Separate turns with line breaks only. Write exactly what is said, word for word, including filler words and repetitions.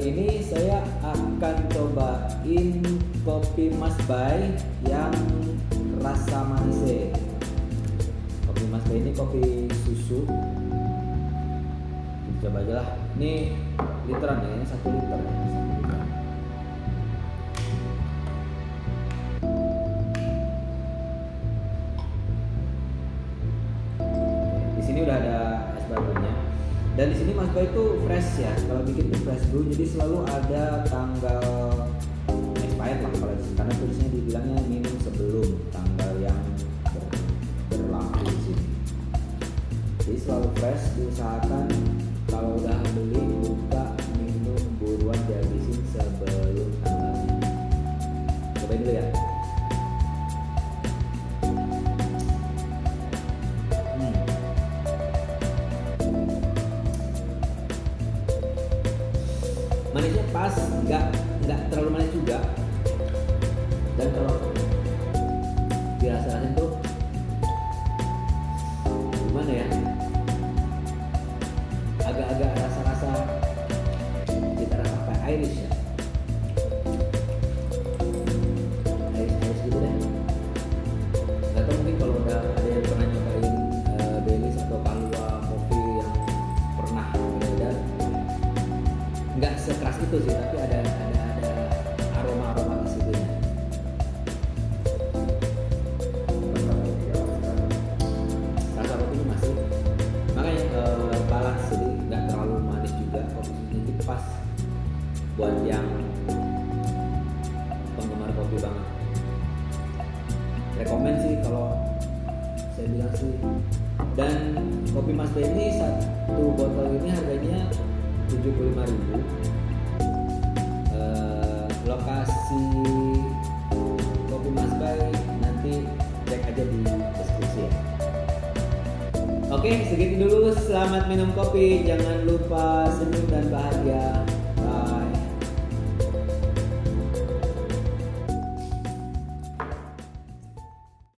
ini saya akan cobain kopi Mas Bay yang rasa manis. Kopi Mas Bay ini kopi susu. Coba aja lah. Ini literan ya, ini satu liter ya. Satu liter. Di sini udah ada es barunya. Dan di sini Mas Bay itu fresh ya. Kalau bikin itu fresh brew, jadi selalu ada tanggal expired lah kalau di sini. Karena tulisnya dibilangnya minum sebelum tanggal yang ber, berlaku di sini. Jadi selalu fresh, diusahakan kalau udah beli buka minum buruan dihabisin sebelum tanggalnya. Cobain dulu ya. Hmm. Manisnya pas, nggak nggak terlalu manis juga. Dan kalau dirasa-rasain tuh gimana ya? Agak-agak rasa-rasa kita rasa apa? Irish ya. Irish Irish gitu deh. Gak tau, mungkin kalau udah ada yang pernah nyobain uh, Baileys atau Kahlua kopi yang pernah beredar, nggak sekeras itu sih, tapi ada ada ada aroma-aroma ke situ ya. Rasa kopinya masih, makanya uh, balance, jadi nggak terlalu manis juga, kopi ini pas buat yang penggemar kopi banget. Rekomen sih kalau saya bilang sih. Dan kopi Mas Bay ini satu botol ini harganya tujuh puluh lima ribu. Uh, lokasi kopi Mas Bay nanti cek aja di deskripsi ya. Oke, segitu dulu. Selamat minum kopi. Jangan lupa senyum dan bahagia.